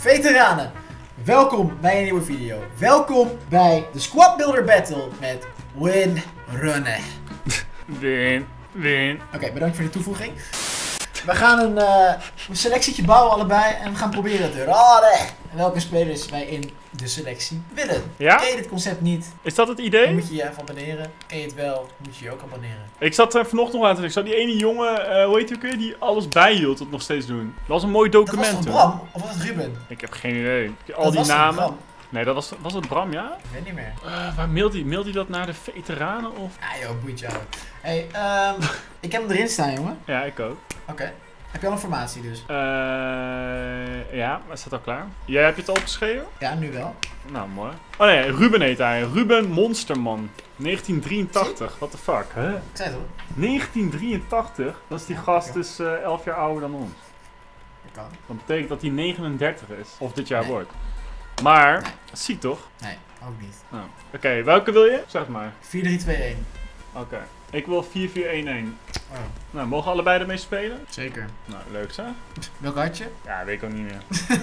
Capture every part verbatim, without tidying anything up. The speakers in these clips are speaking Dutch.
Veteranen, welkom bij een nieuwe video. Welkom bij de Squad Builder Battle met Win Runner. Win, win. Oké, okay, bedankt voor de toevoeging. We gaan een, uh, een selectietje bouwen allebei en we gaan proberen te raden welke spelers wij in de selectie willen. Ja? Ken je dit concept niet? Is dat het idee? Dan moet je je even abonneren. Ken je het wel, moet je je ook abonneren. Ik zat er vanochtend nog aan te denken. Ik zag die ene jongen, uh, hoe heet die ook weer, die alles bijhield, dat nog steeds doen. Dat was een mooi document. Dat was van Bram, of was het Ruben? Ik heb geen idee. Al dat die was namen. Bram. Nee, dat was, was het Bram, ja? Ik weet niet meer. Uh, waar mailt hij? Mailt hij dat naar de veteranen of? Ah joh, boeit jou. Hey, um, ik heb hem erin staan, jongen. Ja, ik ook. Oké. Okay. Heb je al een formatie dus? Uh, ja, maar staat al klaar. Jij hebt je het al opgeschreven? Ja, nu wel. Nou, mooi. Oh nee, Ruben heet hij. Ruben Monsterman. negentien drieëntachtig. What the fuck, hè? Huh? Ik zei het hoor. negentien drieëntachtig? Dat is die ja, gast dus uh, elf jaar ouder dan ons. Dat kan. Dat betekent dat hij negenendertig is. Of dit jaar nee. wordt. Maar, nee. Ziek toch? Nee, ook niet. Oh. Oké, okay, welke wil je? Zeg maar. vier drie twee een. Oké. Okay. Ik wil vier vier een een. Oh. Nou, mogen allebei ermee spelen? Zeker. Nou, leuk zeg. Welk had je? Ja, weet ik ook niet meer.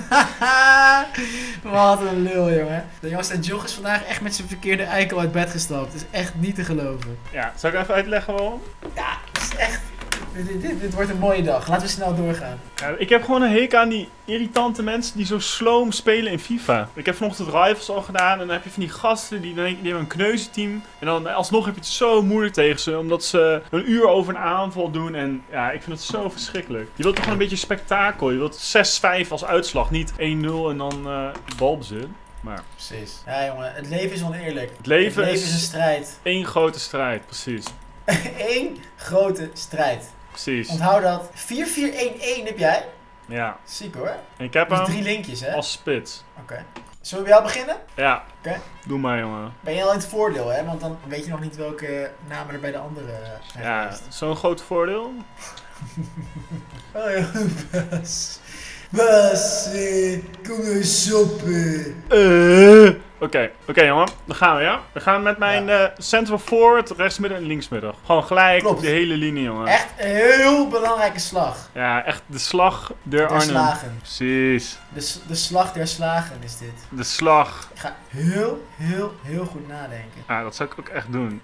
Wat een lul, jongen. De jongens en Jog is vandaag echt met zijn verkeerde eikel uit bed gestapt. Het is echt niet te geloven. Ja, zal ik even uitleggen waarom? Ja, het is echt... Dit, dit, dit wordt een mooie dag. Laten we snel doorgaan. Ja, ik heb gewoon een hekel aan die irritante mensen die zo sloom spelen in FIFA. Ik heb vanochtend Rivals al gedaan en dan heb je van die gasten die, die hebben een kneuzenteam. En dan alsnog heb je het zo moeilijk tegen ze, omdat ze een uur over een aanval doen. En ja, ik vind het zo verschrikkelijk. Je wilt toch gewoon een beetje spektakel. Je wilt zes vijf als uitslag, niet één nul en dan uh, balbezit. Maar. Precies. Ja jongen, het leven is oneerlijk. Het leven, het leven is, is een strijd. Eén grote strijd, precies. Eén grote strijd. Precies. Onthoud dat. vier vier een een heb jij? Ja. Ziek hoor. En ik heb dus hem drie linkjes hè? Als spits. Oké. Okay. Zullen we bij jou beginnen? Ja. Oké. Okay. Doe maar jongen. Ben je al in het voordeel hè? Want dan weet je nog niet welke namen er bij de andere zijn. Ja, zo'n groot voordeel. Oh ja, Bas. Bas, eh, kom eens op. Uh. Oké, okay, oké okay, jongen. Dan gaan we, ja? We gaan met mijn ja. uh, central forward, rechtsmidden en linksmidden. Gewoon gelijk Klopt. De hele linie, jongen. Echt een heel belangrijke slag. Ja, echt de slag der, der Arnhem. Slagen. Precies. De, de slag der slagen is dit. De slag. Ik ga heel, heel, heel goed nadenken. Ja, dat zou ik ook echt doen.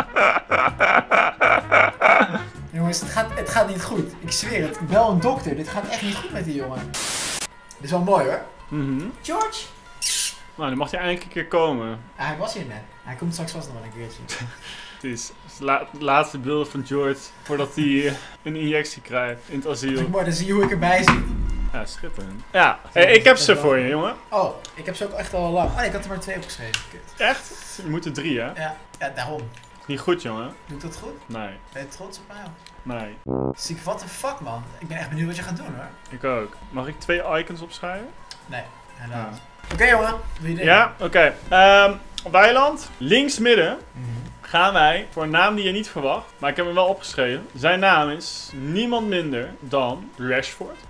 Jongens, het gaat, het gaat niet goed. Ik zweer het. Ik bel een dokter. Dit gaat echt niet goed met die jongen. Dit is wel mooi hoor. Mm-hmm. George? Nou, dan mag hij eindelijk een keer komen. Ah, hij was hier net. Hij komt straks vast nog wel een keertje. Het is de la laatste beelden van George voordat hij een injectie krijgt in het asiel. Maar dan zie je hoe ik erbij zit. Ja, schitterend. Ja, hey, ik heb ze voor je, jongen. Oh, ik heb ze ook echt al lang. Oh nee, ik had er maar twee opgeschreven. Kut. Echt? Je moet er drie, hè? Ja, ja, daarom. Niet goed, jongen. Doet dat goed? Nee. Ben je trots op mij? Nee. Ziek, what the fuck, man. Ik ben echt benieuwd wat je gaat doen, hoor. Ik ook. Mag ik twee icons opschrijven? Nee, helaas. Ja. Oké, okay, jongen. Doe je ding. Ja, oké. Okay. Um, Weiland, links midden, mm-hmm. gaan wij voor een naam die je niet verwacht. Maar ik heb hem wel opgeschreven. Zijn naam is niemand minder dan Rashford.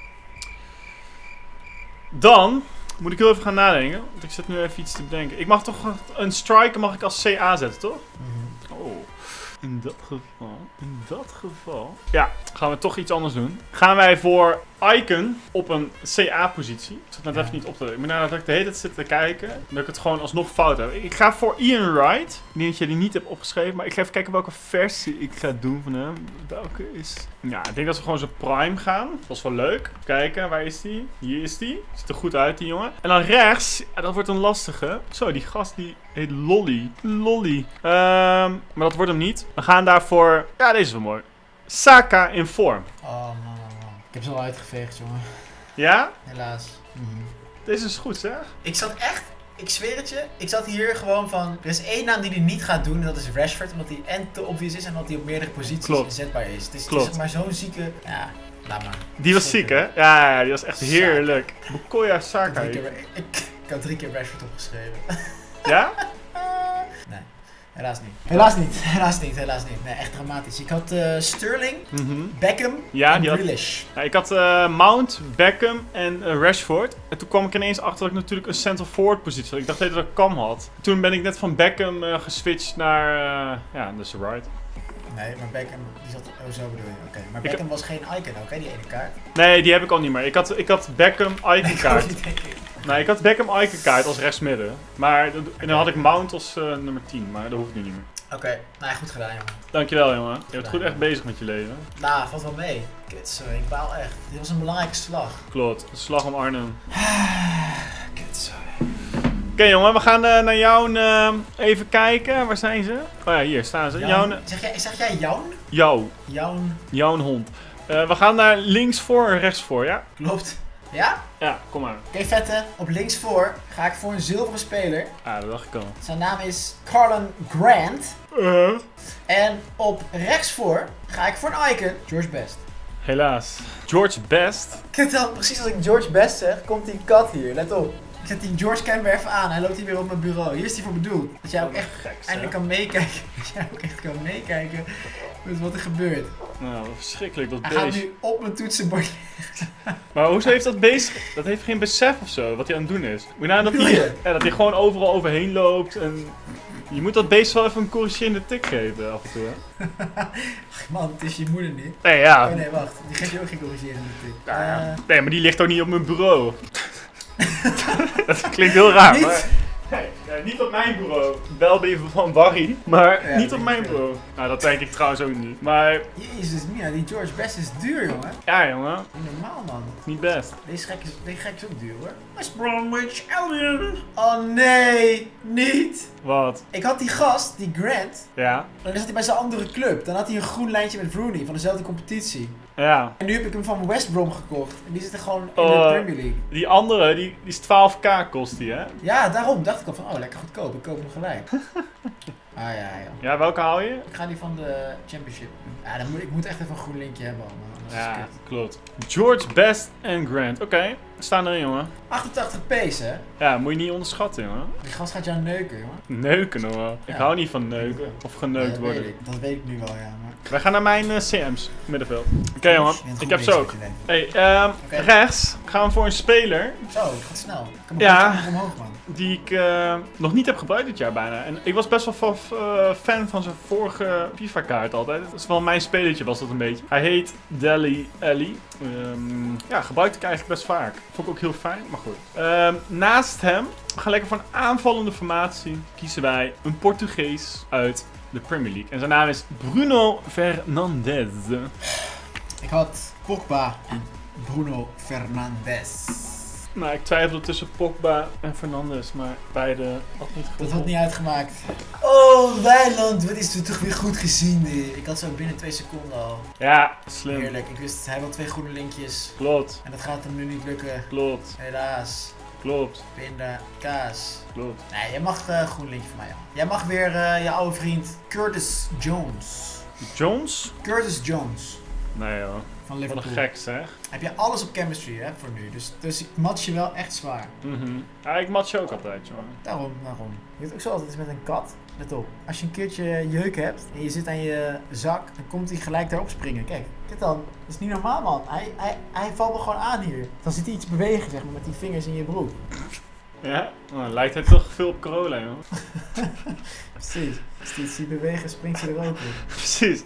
Dan moet ik heel even gaan nadenken. Want ik zit nu even iets te bedenken. Ik mag toch een striker mag ik als C A zetten, toch? Mm-hmm. Oh. In dat geval, in dat geval... Ja, gaan we toch iets anders doen. Gaan wij voor Icon op een C A-positie. Ik zit net ja. even niet op te... Ik moet nadat ik de hele tijd zit te kijken, dat ik het gewoon alsnog fout heb. Ik ga voor Ian Wright. Ik denk dat je die niet hebt opgeschreven, maar ik ga even kijken welke versie ik ga doen van hem. Welke is... Ja, ik denk dat we gewoon zo prime gaan. Dat is wel leuk. Kijken, waar is die? Hier is die. Ziet er goed uit, die jongen. En dan rechts, ja, dat wordt een lastige. Zo, die gast die heet Lolly. Lolly. Um, maar dat wordt hem niet. We gaan daarvoor... Ja, deze is wel mooi. Saka in vorm. Oh man, man. Ik heb ze al uitgeveegd, jongen. Ja? Helaas. Mm-hmm. Deze is goed, zeg. Ik zat echt... Ik zweer het je, ik zat hier gewoon van... Er is één naam die hij niet gaat doen en dat is Rashford. Omdat hij en te obvious is en omdat hij op meerdere posities Klopt. inzetbaar is. Het is, het is maar zo'n zieke... Ja, laat maar. Die was ziek, hè? Ja, ja, die was echt Saka. Heerlijk. Bukayo Saka. Ik, ik, ik, ik had drie keer Rashford opgeschreven. Ja? Nee. Helaas niet. Helaas niet. Helaas niet. Helaas niet. Nee, echt dramatisch. Ik had uh, Sterling, mm-hmm. Beckham ja, en Grealish. Ja, ik had uh, Mount, Beckham en uh, Rashford. En toen kwam ik ineens achter dat ik natuurlijk een center forward positie had. Ik dacht dat ik Cam had. Toen ben ik net van Beckham uh, geswitcht naar... Uh, ja, dus right. Nee, maar Beckham, die zat... Oh, zo bedoel je. Oké, okay. Maar Beckham ik... was geen icon ook, hè, die ene kaart? Nee, die heb ik al niet meer. Ik had, ik had Beckham icon kaart. Nee, ik nee, ik had Beckham icon kaart als rechtsmidden. Maar okay. En dan had ik Mount als uh, nummer tien, maar dat hoeft nu niet meer. Oké, okay. Nou, goed gedaan, jongen. Dankjewel, jongen. Je bent goed echt bezig met je leven. Nou, valt wel mee. Kut, sorry, ik baal echt. Dit was een belangrijke slag. Klopt, een slag om Arnhem. Kut, sorry. Oké, okay, jongen, we gaan uh, naar jou uh, even kijken. Waar zijn ze? Oh ja, hier staan ze. Jouw... Zeg, jij, zeg jij Jouw? Jou. Jouw. Jouw hond. Uh, we gaan naar links voor en rechts voor, ja? Klopt. Ja? Ja, kom maar. Oké, okay, vette. Op links voor ga ik voor een zilveren speler. Ah, dat dacht ik al. Zijn naam is Carlon Grant. Uh. En op rechts voor ga ik voor een icon, George Best. Helaas. George Best? Kijk dan, precies als ik George Best zeg, komt die kat hier. Let op. Ik zet die George Cam weer even aan. Hij loopt hier weer op mijn bureau. Hier is hij voor bedoeld. Dat jij ook echt Geks, eindelijk kan meekijken. Dat jij ook echt kan meekijken met wat er gebeurt. Nou, wat verschrikkelijk dat beest. Hij gaat nu op mijn toetsenbord. Maar hoezo heeft dat beest... Dat heeft geen besef of zo, wat hij aan het doen is. Moet je nou dat hij, ja, dat hij gewoon overal overheen loopt en... Je moet dat beest wel even een corrigerende tik geven af en toe, hè? Man, het is je moeder niet. Nee, ja. Oh nee, wacht. Die geeft je ook geen corrigerende tik. Ja, uh... Nee, maar die ligt ook niet op mijn bureau. Dat klinkt heel raar, niet? maar... Nee, ja, niet op mijn bureau. Wel ben je van Barry, maar ja, niet op mijn bureau. Nou, dat denk ik trouwens ook niet. Maar... Jezus, Mia, die George Best is duur, jongen. Ja, jongen. Niet normaal, man. Niet best. Deze gek is, deze gek is ook duur, hoor. West Bromwich Albion. Oh nee, niet. Wat? Ik had die gast, die Grant. Ja. En dan zat hij bij zijn andere club. Dan had hij een groen lijntje met Rooney van dezelfde competitie. Ja. En nu heb ik hem van West Brom gekocht. En die zit er gewoon in uh, de Premier League. Die andere, die, die is twaalf k kost die, hè? Ja, daarom dacht ik al van, oh, lekker goedkoop. Ik koop hem gelijk. Ah ja, ja. Ja, welke haal je? Ik ga die van de Championship. Ja, dan moet, ik moet echt even een groen linkje hebben. Man. Ja, klopt. George Best en Grant. Oké, okay. Staan erin, jongen. achtentachtig pace, hè? Ja, moet je niet onderschatten, jongen. Die gast gaat jou neuken, jongen. Neuken, hoor. Ik ja. hou niet van neuken. Of geneukt ja, dat worden. Weet ik. Dat weet ik nu wel, ja. Maar... Wij gaan naar mijn uh, C M's, middenveld. Oké, okay, jongen. Ik heb ze ook. Hey, um, okay. Rechts gaan we voor een speler. Zo, het gaat snel. Ik heb ja, omhoog, man. Die ik uh, nog niet heb gebruikt dit jaar bijna. En ik was best wel van, uh, fan van zijn vorige FIFA-kaart altijd. Dat is wel mijn spelertje, was dat een beetje. Hij heet Dele Alli. Um, ja, gebruikte ik eigenlijk best vaak. Vond ik ook heel fijn, maar goed. Um, naast hem, we gaan lekker voor een aanvallende formatie. Kiezen wij een Portugees uit de Premier League. En zijn naam is Bruno Fernandes. Ik had Pogba en Bruno Fernandes. Nou, ik twijfelde tussen Pogba en Fernandes, maar beide had niet goed. Dat had niet uitgemaakt. Oh, Wijland, wat is er toch weer goed gezien dit. Ik had zo binnen twee seconden al. Ja, slim. Heerlijk, ik wist, hij wil twee groene linkjes. Klopt. En dat gaat hem nu niet lukken. Klopt. Helaas. Klopt. Pinda, kaas. Klopt. Nee, jij mag uh, groen linkje van mij, man. Jij mag weer uh, je oude vriend Curtis Jones. Jones? Curtis Jones. Nee joh. Van Liverpool. Wat een gek zeg. Heb je alles op chemistry, hè, voor nu. Dus, dus ik match je wel echt zwaar. Mm-hmm. Ja, ik match je ook altijd, jongen. Daarom, daarom. Je weet ook zo altijd is met een kat. Let op. Als je een keertje jeuk hebt en je zit aan je zak, dan komt hij gelijk daarop springen. Kijk, kijk dan. Dat is niet normaal, man. Hij, hij, hij valt me gewoon aan hier. Dan zit hij iets bewegen, zeg maar, met die vingers in je broek. Ja? Nou, lijkt hij toch veel op Corolla, joh. Precies. Als hij iets ziet bewegen, springt hij er ook op. Precies.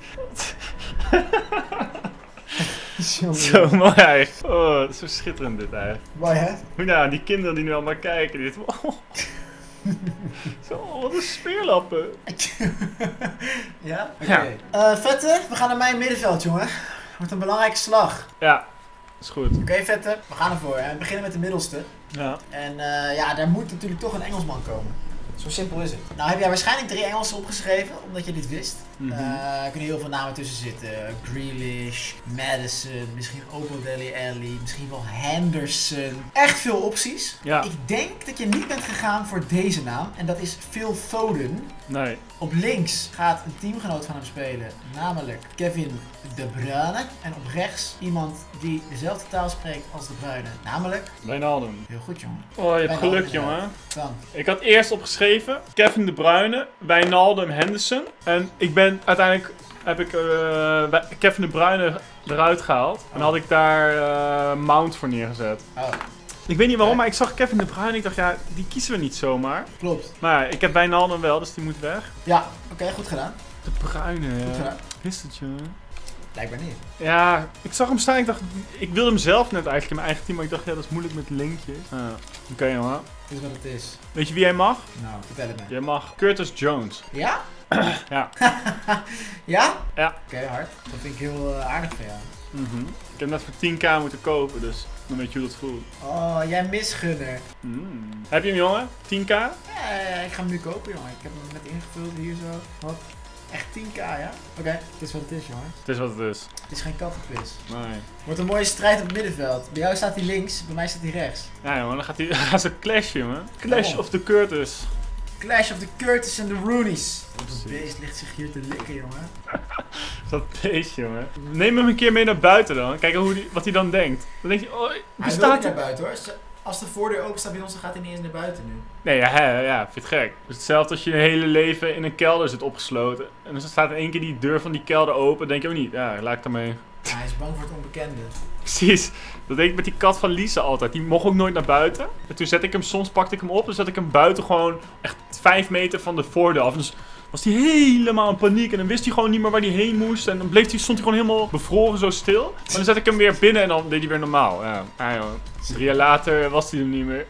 Zo, zo mooi eigenlijk. Oh, dat is zo schitterend dit eigenlijk. Mooi hè? Nou, die kinderen die nu allemaal kijken, die oh. Zo, wat een speerlappen. Ja? Oké. Okay. Ja. Uh, Vette, we gaan naar mijn middenveld, jongen. Wordt een belangrijke slag. Ja, is goed. Oké, okay, Vette, we gaan ervoor. We beginnen met de middelste. Ja. En uh, ja, daar moet natuurlijk toch een Engelsman komen. Zo simpel is het. Nou heb jij waarschijnlijk drie Engelsen opgeschreven, omdat je dit wist. Mm-hmm. uh, er kunnen heel veel namen tussen zitten. Grealish, Madison, misschien ook wel Dele Alli, misschien wel Henderson. Echt veel opties. Ja. Ik denk dat je niet bent gegaan voor deze naam. En dat is Phil Foden. Nee. Op links gaat een teamgenoot van hem spelen, namelijk Kevin De Bruyne. En op rechts iemand die dezelfde taal spreekt als De Bruyne, namelijk Wijnaldum. Heel goed, jongen. Oh, je hebt geluk, jongen. Dan. Ik had eerst opgeschreven Kevin De Bruyne, Wijnaldum, Henderson. En ik ben uiteindelijk heb ik uh, Kevin De Bruyne eruit gehaald. Oh. En had ik daar uh, Mount voor neergezet. Oh. Ik weet niet waarom, maar ik zag Kevin De Bruyne en ik dacht, ja, die kiezen we niet zomaar. Klopt. Maar ja, ik heb Wijnaldum wel, dus die moet weg. Ja, oké, okay, goed gedaan. De Bruyne, ja. wist het, jongen. Blijkbaar niet. Ja, ik zag hem staan. Ik dacht, ik wilde hem zelf net eigenlijk in mijn eigen team. Maar ik dacht, ja, dat is moeilijk met linkjes. Ah, Oké, okay, jongen. Dit is wat het is. Weet je wie jij mag? Nou, vertel het me. Jij mag Curtis Jones. Ja? Ja. Ja? Ja. Oké, okay, hard. Dat vind ik heel uh, aardig van jou. Mm-hmm. Ik heb net voor tien k moeten kopen, dus dan weet je hoe dat voelt. Oh, jij misgunner. Mm. Heb je hem, jongen? tien k? Ja, ja, ik ga hem nu kopen, jongen. Ik heb hem net ingevuld hier zo. Wat? Echt tien k, ja? Oké, okay, dit is wat het is, jongen. Het is wat het is. Het is geen kattenquiz. Nee. Wordt een mooie strijd op het middenveld. Bij jou staat hij links, bij mij staat hij rechts. Ja, jongen, dan gaat hij gaat zo'n clash, jongen. Clash oh. of the Curtis. Clash of the Curtis en de Roonies. Dat beest ligt zich hier te likken, jongen. Dat beest, jongen. Neem hem een keer mee naar buiten dan. Kijk hoe die, wat hij dan denkt. Dan denkt hij, oh, hij wil niet naar buiten, hoor. Als de voordeur open staat bij ons, dan gaat hij niet eens naar buiten nu. Nee, ja, ja, ja, vind je het gek. Het is hetzelfde als je je hele leven in een kelder zit opgesloten. En dan staat in één keer die deur van die kelder open. denk je ook niet, ja, laat ik daarmee. Ja, hij is bang voor het onbekende. Precies. Dat deed ik met die kat van Lisa altijd. Die mocht ook nooit naar buiten. En toen zette ik hem, soms pakte ik hem op en zette ik hem buiten gewoon echt vijf meter van de voordeur af. Dus was hij helemaal in paniek en dan wist hij gewoon niet meer waar hij heen moest. En dan bleef hij, stond hij gewoon helemaal bevroren zo stil. Maar dan zette ik hem weer binnen en dan deed hij weer normaal. Ja, ah, joh. Drie jaar later was hij er niet meer.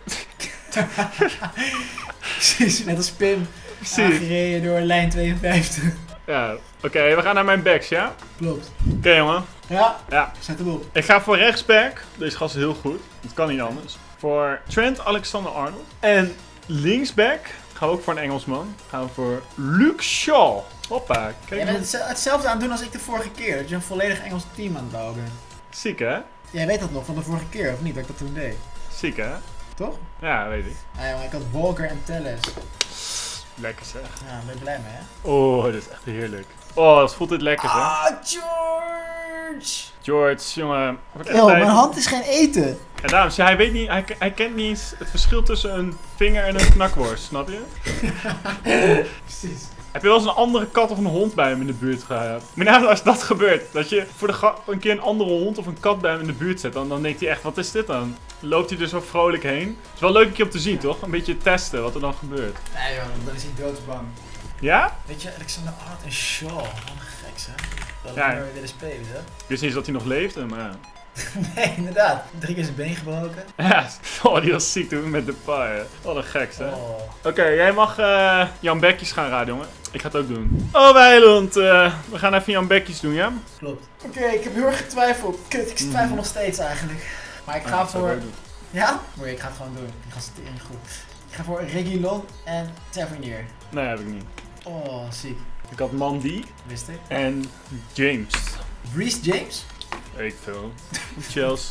Precies, net als Pim. Precies. Aangereden door lijn tweeënvijftig. Ja, oké, okay, we gaan naar mijn backs, ja? Klopt. Oké, okay, jongen. Ja? Ja. Zet hem op. Ik ga voor rechtsback. Deze gast is heel goed. Het kan niet anders. Voor Trent Alexander-Arnold. En linksback gaan we ook voor een Engelsman. Gaan we voor Luke Shaw. Hoppa. Kijk, jij bent hetzelfde aan het doen als ik de vorige keer. Dat je een volledig Engels team aan het bouwen bent. Ziek, hè? Jij weet dat nog van de vorige keer, of niet? Dat ik dat toen deed. Ziek, hè? Toch? Ja, weet ik. Ah, ja, maar ik had Walker en Telles. Lekker zeg. Ja, daar ben je blij mee, hè? Oh, dit is echt heerlijk. Oh, dat voelt dit lekker, hè? Ah, George! George, jongen. Yo, mijn hand is geen eten. En dames, ja, hij weet niet, hij, hij kent niet eens het verschil tussen een vinger en een knakworst, snap je? Precies. Heb je wel eens een andere kat of een hond bij hem in de buurt gehad? Maar nou, als dat gebeurt, dat je voor de grap een keer een andere hond of een kat bij hem in de buurt zet, dan, dan denkt hij echt, wat is dit dan? Dan loopt hij er zo vrolijk heen. Het is wel leuk een keer om te zien, toch? Een beetje testen wat er dan gebeurt. Nee joh, dan is hij doodsbang. Ja? Weet je, Alexander Arnold en Shaw, wat een geks hè? Dat we ja. weer willen spelen, hè? Ik wist niet eens dat hij nog leefde, maar ja. Nee, inderdaad. Drie keer zijn been gebroken. Ja, oh, die was ziek toen met de paai. Wat een geks, hè? Oh. Oké, okay, jij mag uh, Jan Bekjes gaan raden, jongen. Ik ga het ook doen. Oh, Weiland. Uh, we gaan even Jan Bekjes doen, ja? Klopt. Oké, okay, ik heb heel erg getwijfeld. Kut, ik twijfel mm. nog steeds eigenlijk. Maar ik ga ja, voor... Ja? Mooi, ik ga het gewoon doen. Ik ga het goed. Ik ga voor Reguilon en Tavernier. Nee, heb ik niet. Oh, ziek. Ik had Mandy. Wist ik. En James. Reece James? Weet ik veel. Chelsea.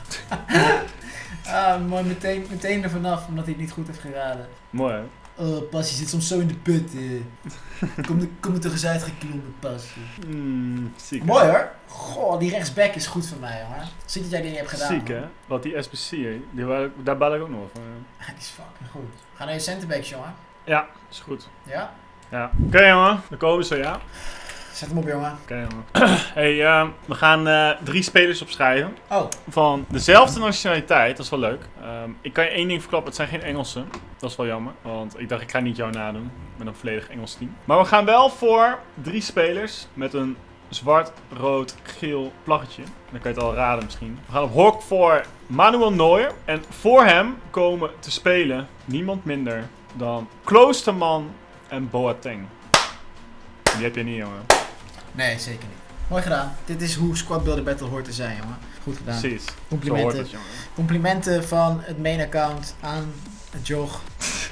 Ah, mooi, meteen, meteen er vanaf, omdat hij het niet goed heeft geraden. Mooi, hè? Oh, Pas, je zit soms zo in de put. Uh. Kom, kom er toch eens uitgeklommen, Pas. Mm, ziek, mooi hoor. Goh, die rechtsback is goed voor mij, hoor. Ziek dat jij die hebt gedaan. Ziek, hè? Wat die S B C, hè? Die waren, daar bel ik ook nog van. Ja, die is fucking goed. Ga naar je centerbacks, jongen. Ja, is goed. Ja? Ja. Oké, okay, jongen. Dan komen ze, ja? Zet hem op, jongen. Oké, okay, jongen. Hey, uh, we gaan uh, drie spelers opschrijven. Oh. Van dezelfde nationaliteit. Dat is wel leuk. Um, ik kan je één ding verklappen. Het zijn geen Engelsen. Dat is wel jammer. Want ik dacht, ik ga niet jou nadoen. Met een volledig Engels team. Maar we gaan wel voor drie spelers. Met een zwart, rood, geel plaggetje. Dan kan je het al raden misschien. We gaan op hok voor Manuel Neuer. En voor hem komen te spelen niemand minder dan Kloosterman en Boateng. Die heb je niet, jongen. Nee, zeker niet. Mooi gedaan. Dit is hoe Squad Builder Battle hoort te zijn, jongen. Goed gedaan. Precies. Complimenten. Zo hoort het, jongen. Complimenten van het main account aan het Jog.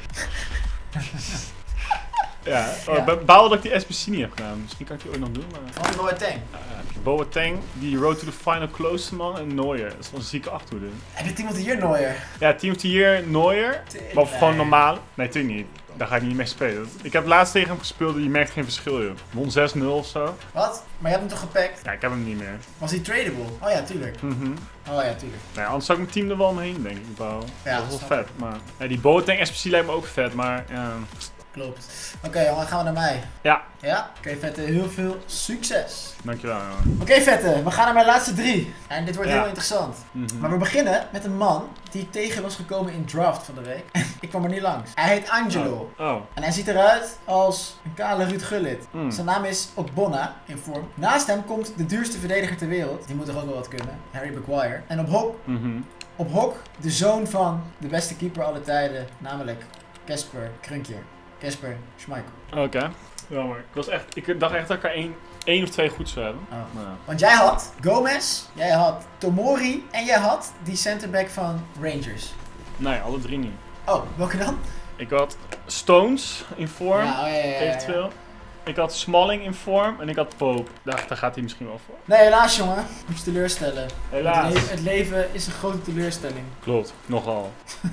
Ja, oh, ja. Bouw dat ik die S B C niet heb gedaan. Misschien kan ik die ooit nog doen, maar... Oh, Boateng. Uh, Boateng, die Road to the Final Kloosterman en Neuer. Dat is wel een zieke achterhoede. Heb je Team of the Year Neuer? Ja, Team of the Year Neuer. Maar of gewoon normaal. Nee, natuurlijk niet. Daar ga ik niet mee spelen. Ik heb laatst tegen hem gespeeld en je merkt geen verschil, joh. Won zes nul of zo. Wat? Maar je hebt hem toch gepakt? Ja, ik heb hem niet meer. Was hij tradable? Oh ja, tuurlijk. Mm-hmm. Oh ja, tuurlijk. Nee, anders zou ik mijn team er wel omheen, denk ik. Bouwen. Ja, dat is wel vet, maar... Ja, die Boateng S B C lijkt me ook vet, maar ja... Klopt. Oké, okay, jongen, gaan we naar mij. Ja. Ja? Oké, okay, Vette, heel veel succes. Dankjewel, jongen. Oké, okay, Vette, we gaan naar mijn laatste drie. En dit wordt ja. heel interessant. Mm-hmm. Maar we beginnen met een man die ik tegen was gekomen in draft van de week. Ik kwam er niet langs. Hij heet Angelo. Oh. oh. En hij ziet eruit als een kale Ruud Gullit. Mm. Zijn naam is Ogbonna in vorm. Naast hem komt de duurste verdediger ter wereld. Die moet toch ook wel wat kunnen. Harry Maguire. En op hok, Mm-hmm. op hok de zoon van de beste keeper aller tijden. Namelijk Kasper Krunkjer. Kasper Schmeichel. Oké. Okay. Jammer. Ik, was echt, ik dacht echt dat ik er één, één of twee goed zou hebben. Oh. Nou. Want jij had Gomez, jij had Tomori en jij had die centerback van Rangers. Nee, alle drie niet. Oh, welke dan? Ik had Stones in vorm, Ja, oh, ja, ja, ja, ja. eventueel. Ik had Smalling in vorm en ik had Pope. Daar, daar gaat hij misschien wel voor. Nee, helaas jongen. Moet je teleurstellen. Helaas. Het, le het leven is een grote teleurstelling. Klopt, nogal.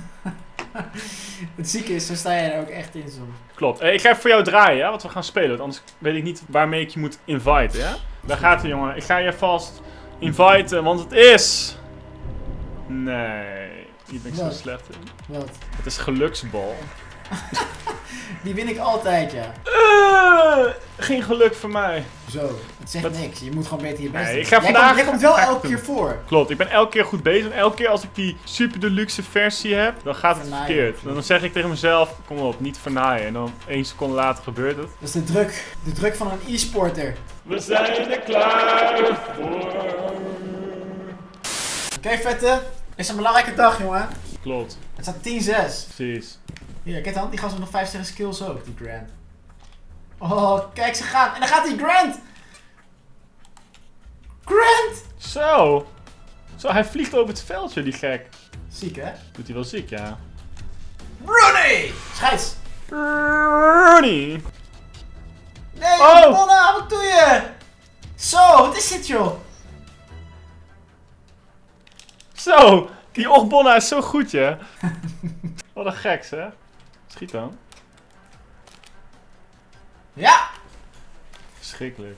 Het zieke is, zo sta je er ook echt in soms. Klopt. Eh, ik ga even voor jou draaien, ja, want we gaan spelen. Want anders weet ik niet waarmee ik je moet inviten, ja? Daar gaat hij, jongen. Ik ga je vast inviten, want het is... Nee, hier ben ik zo slecht in. Wat? Het is geluksbal. Die win ik altijd, ja. Uh, geen geluk voor mij. Zo, het zegt Dat... niks. Je moet gewoon beter je best nee, doen. ik ga jij, vandaag... komt, jij komt wel ga elke keer voor. Klopt, ik ben elke keer goed bezig. En elke keer als ik die super deluxe versie heb, dan gaat het Vernaaien. verkeerd. Dan zeg ik tegen mezelf, kom op, niet vernaaien. En dan één seconde later gebeurt het. Dat is de druk. De druk van een e-sporter. We zijn er klaar voor. Oké, okay, Vette. Het is een belangrijke dag, jongen. Klopt. Het staat tien zes. Precies. Hier, kijk dan. Die gast heeft nog vijf sterren skills ook, die Grant. Oh, kijk, ze gaan. En dan gaat die Grant. Grant! Zo. Zo, hij vliegt over het veldje, die gek. Ziek, hè? Doet hij wel ziek, ja. Rooney! Scheids! Rooney! Nee, Oh! Bonna, wat doe je? Zo, wat is dit, joh? Zo, die Ogbonna is zo goed, ja. Wat een geks, hè? Schiet dan. Ja! Verschrikkelijk.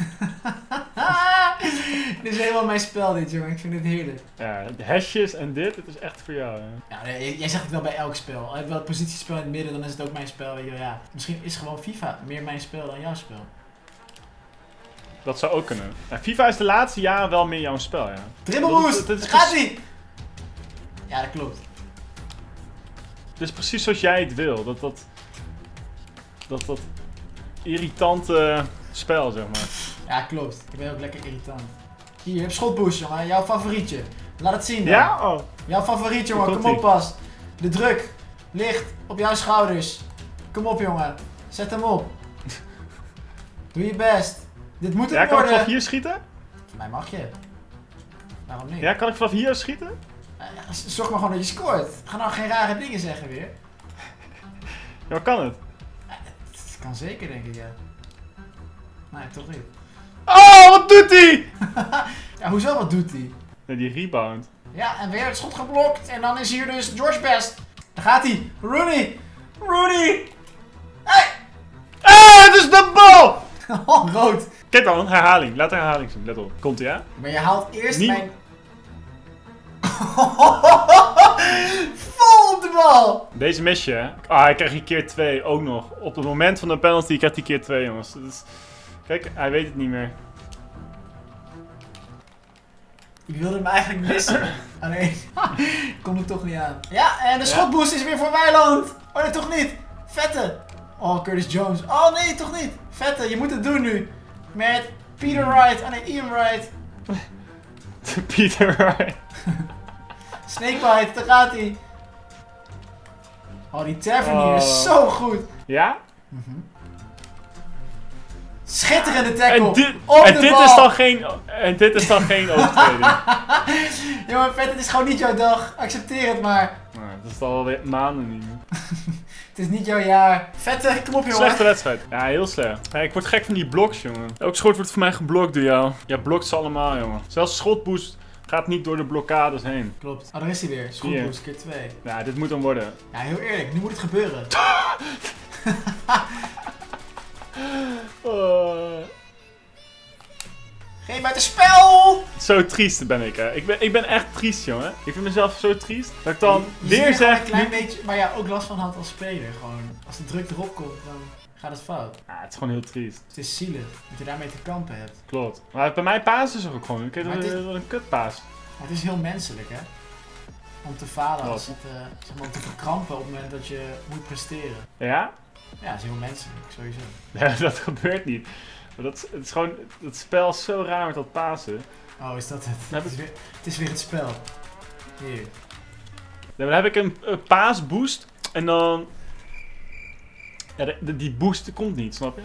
Dit is helemaal mijn spel, dit, jongen. Ik vind het heerlijk. Ja, de hashjes en dit, het is echt voor jou, hè. Ja, nee, jij zegt het wel bij elk spel. Als je wel het positiespel in het midden, dan is het ook mijn spel. Weet je wel. Ja, misschien is gewoon FIFA meer mijn spel dan jouw spel. Dat zou ook kunnen. Ja, FIFA is de laatste jaren wel meer jouw spel, ja. Dribbelboost! Dat is- Daar gaat ie! Ja, dat klopt. Het is precies zoals jij het wil. Dat dat... Dat dat... irritante spel, zeg maar. Ja, klopt. Ik ben ook lekker irritant. Hier, je hebt schotboost, jongen. Jouw favorietje. Laat het zien dan. Ja? Oh. Jouw favoriet, jongen. Hoe Kom komt op, pas. De druk ligt op jouw schouders. Kom op, jongen. Zet hem op. Doe je best. Dit moet het Ja, kan ik worden. vanaf hier schieten? Voor mij mag je. Waarom niet? Ja, kan ik vanaf hier schieten? Ja, zorg maar gewoon dat je scoort. Ga nou geen rare dingen zeggen weer. Ja, maar kan het? Het kan zeker, denk ik, ja. Nee, toch niet. Oh, wat doet hij? Ja, hoezo, wat doet hij? Nee, die rebound. Ja, en weer het schot geblokt. En dan is hier dus George Best. Daar gaat hij. Rooney. Rooney. Hey. Ah, het is de bal! Oh, rood. Kijk dan, herhaling. Laat de herhaling zien. Let op. Komt ie, hè? Maar je haalt eerst Niet- mijn... Vol op de bal. Deze mis je, hè? Ah, hij krijgt hier keer twee ook nog. Op het moment van de penalty krijgt hij keer twee, jongens. Dat is... Kijk, hij weet het niet meer. Ik wilde hem eigenlijk missen. Alleen, ik kom er toch niet aan. Ja, en de schotboost is weer voor Weiland. Oh nee, toch niet. Vette. Oh, Curtis Jones. Oh nee, toch niet. Vette, je moet het doen nu. Met Peter Wright. Oh nee, Ian Wright. Peter Wright. Snakebite, daar gaat hij. Oh, die Tavernier Oh. is zo goed. Ja? Schitterende tackle. En dit, op en de dit bal. is dan geen... En dit is dan geen overtreding. Jongen, vet, het is gewoon niet jouw dag. Accepteer het maar. Nou, dat is al alweer maanden niet meer. Het is niet jouw jaar. Vette, kom op jongen. Slechte wedstrijd. Ja, heel slecht. Ja, ik word gek van die bloks, jongen. Elk schot wordt voor mij geblokt door jou. Ja, blokt ze allemaal, jongen. Zelfs schotboost gaat niet door de blokkades heen. Klopt. Oh, daar is hij weer. Schotboost, keer twee. Ja, dit moet hem worden. Ja, heel eerlijk. Nu moet het gebeuren. Uh, Geen buitenspel! Zo triest ben ik, hè. Ik ben, ik ben echt triest, jongen. Ik vind mezelf zo triest dat ik dan Je weer ziet er zeg... een klein beetje, waar jij ook last van had als speler. Gewoon, als de druk erop komt, dan gaat het fout. Ah, het is gewoon heel triest. Het is zielig dat je daarmee te kampen hebt. Klopt. Maar bij mij paas is er ook gewoon. Ik heb Maar het is- een, een kutpaas. Maar het is heel menselijk, hè? Om te falen, Wat? als het, uh, zeg maar, om te verkrampen op het moment dat je moet presteren. Ja? Ja, dat is heel menselijk, sowieso. Ja, dat gebeurt niet. Maar dat, is- het, is gewoon, het spel is zo raar met dat pasen. Oh, is dat het? Dan heb Het is weer, het, is weer het spel. Hier. Ja, dan heb ik een, een paasboost en dan... Ja, de, de- die boost komt niet, snap je?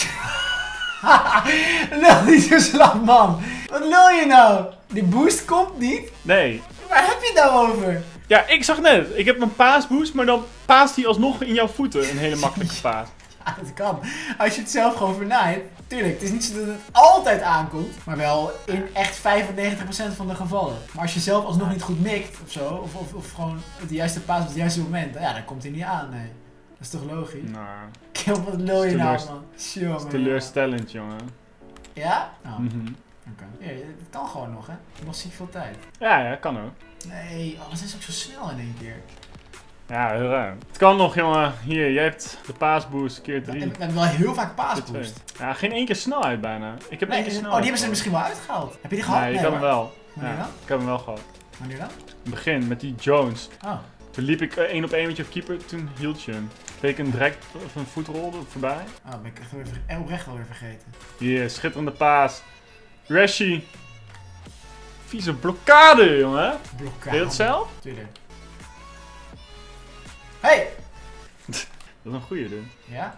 Lul niet zo slap, man. Wat lul je nou? Die boost komt niet? Nee. Waar heb je het nou over? Ja, ik zag net, ik heb een paasboost, maar dan paast die alsnog in jouw voeten. Een hele makkelijke paas. Ja, dat kan. Als je het zelf gewoon vernaait. Tuurlijk, het is niet zo dat het altijd aankomt. Maar wel in echt vijfennegentig procent van de gevallen. Maar als je zelf alsnog niet goed mikt of zo. Of, of, of gewoon de juiste paas op het juiste moment. Ja, dan komt hij niet aan, nee. Dat is toch logisch? Nou, Kill, wat lul je nou, man? Jongen, dat is teleurstellend, jongen. Ja? Oh, Mhm. oké. Ja, het kan gewoon nog, hè? Je hebt nog ziek veel tijd. Ja, ja, kan ook. Nee, alles is ook zo snel in één keer. Ja, heel raar. Het kan nog, jongen. Hier, jij hebt de paasboost keer We drie. hebben we hebben wel heel vaak Keer twee. paasboost. Ja, geen één keer snelheid bijna. Ik heb Nee, één keer oh, snelheid. die hebben ze er misschien wel uitgehaald. Heb je die gehad? Nee, ik heb hem hoor. wel. Wanneer Ja, dan? ik heb hem wel gehad. Wanneer dan? In het begin, met die Jones. Oh. Toen liep ik eh, één op één met je keeper, toen hield je hem. Deed ik een direct of een voetrol er voorbij. Oh, ben ik echt weer ver- oprecht alweer vergeten. Hier, schitterende paas. Rashi. Vieze blokkade, jongen. Blokkade. Deed je het zelf? Tuurlijk. Hey! Dat is een goeie, dit. Ja?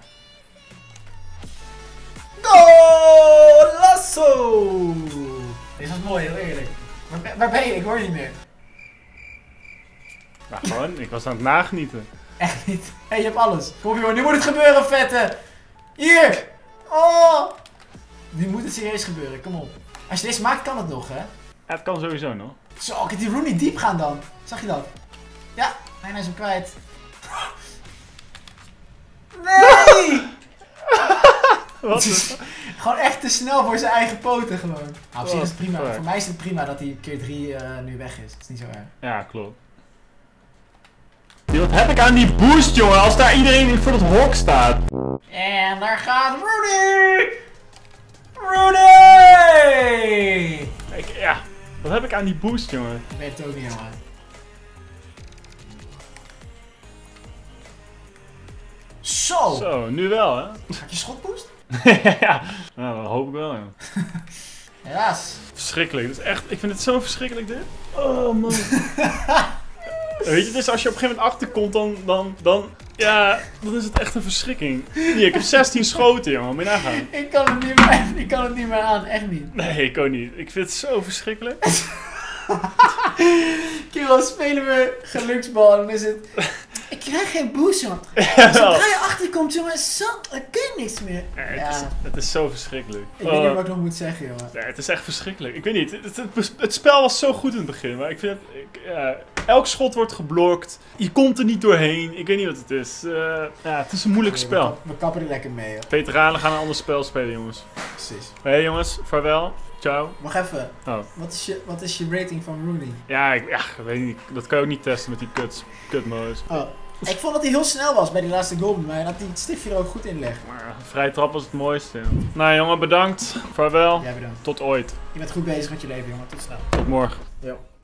Goal! Lasso! Deze was mooi, heel eerlijk. Waar, ben- waar ben je? Ik hoor je niet meer. Nou, gewoon, ik was aan het nagenieten. Echt niet. Hé, hey, je hebt alles. Kom op jongen, nu moet het gebeuren, vette! Hier! Oh! Nu moet het serieus gebeuren, kom op. Als je deze maakt, kan het nog, hè? Ja, het kan sowieso nog. Zo, ik heb die Rooney diep gaan dan. Zag je dat? Ja, en hij is hem kwijt. Nee! Wat? Het is gewoon echt te snel voor zijn eigen poten gewoon. Nou, op zich is het prima. Fuck. Voor mij is het prima dat hij keer drie uh, nu weg is. Dat is niet zo erg. Ja, klopt. Zie, wat heb ik aan die boost, jongen, als daar iedereen voor dat hok staat? En daar gaat Rooney! Rooney! Ik, ja, wat heb ik aan die boost, jongen? Ik weet het ook niet helemaal. Zo! Zo, nu wel, hè? Had je schotboost? Ja, nou, dat hoop ik wel, ja. Helaas. Verschrikkelijk, dat is echt, ik vind het zo verschrikkelijk dit. Oh man. Weet je, het is als je op een gegeven moment achterkomt, dan, dan, dan, ja, dan is het echt een verschrikking. Hier, ik heb zestien schoten, jongen, moet je nagaan. Ik kan het niet meer, ik kan het niet meer aan, echt niet. Nee, ik ook niet. Ik vind het zo verschrikkelijk. Kerel, spelen we geluksbal en dan is het... Ik krijg geen boost, jongen. Ja, Zodra je achterkomt, jongen, zo, dan kun je niks meer. Ja, het, Ja. is, het is zo verschrikkelijk. Ik weet niet Oh. wat ik nog moet zeggen, jongen. Ja, het is echt verschrikkelijk. Ik weet niet, het, het, het spel was zo goed in het begin, maar ik vind het, ik, ja, elk schot wordt geblokt. Je komt er niet doorheen. Ik weet niet wat het is. Uh, ja, het is een moeilijk Oké, spel. We, we kappen er lekker mee, joh. Veteranen gaan een ander spel spelen, jongens. Precies. Hé jongens, vaarwel. Ciao. Wacht even. Oh. Wat is je, wat is je rating van Rooney? Ja, ik, ja, ik weet niet. Dat kan je ook niet testen met die kut, kutmodus. Oh. Ik vond dat hij heel snel was bij die laatste goal, maar dat hij het stiftje er ook goed in legt. Maar vrij trap was het mooiste. Ja. Nou jongen, bedankt. Vaarwel. Jij bedankt. Tot ooit. Je bent goed bezig met je leven, jongen. Tot snel. Tot morgen. Ja.